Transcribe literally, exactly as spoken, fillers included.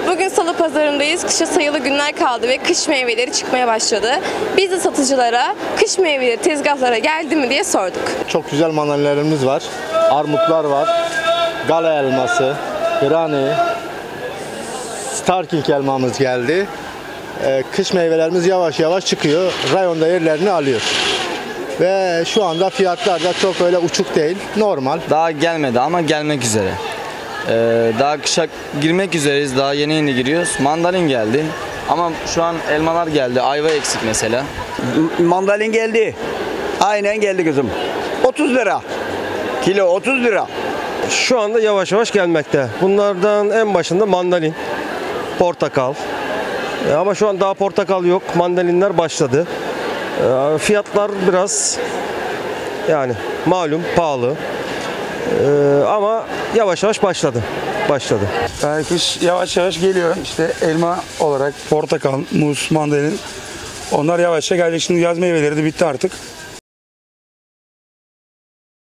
Bugün salı pazarındayız. Kışa sayılı günler kaldı ve kış meyveleri çıkmaya başladı. Biz de satıcılara kış meyveleri tezgahlara geldi mi diye sorduk. Çok güzel mandalinalarımız var. Armutlar var. Gala elması, Granny, Starking elmamız geldi. Ee, kış meyvelerimiz yavaş yavaş çıkıyor. Rayonda yerlerini alıyor. Ve şu anda fiyatlar da çok öyle uçuk değil. Normal. Daha gelmedi ama gelmek üzere. Ee, daha kışa girmek üzereyiz. Daha yeni yeni giriyoruz. Mandalin geldi. Ama şu an elmalar geldi. Ayva eksik mesela. Mandalin geldi. Aynen geldi kızım. otuz lira. Kilo otuz lira. Şu anda yavaş yavaş gelmekte. Bunlardan en başında mandalin, portakal. E, Ama şu an daha portakal yok. Mandalinler başladı. E, Fiyatlar biraz yani malum pahalı. E, Ama yavaş yavaş başladı. Başladı. Yani kış yavaş yavaş geliyor. İşte elma olarak portakal, muz, mandalin onlar yavaş yavaş gelecek. Şimdi yaz meyveleri de bitti artık.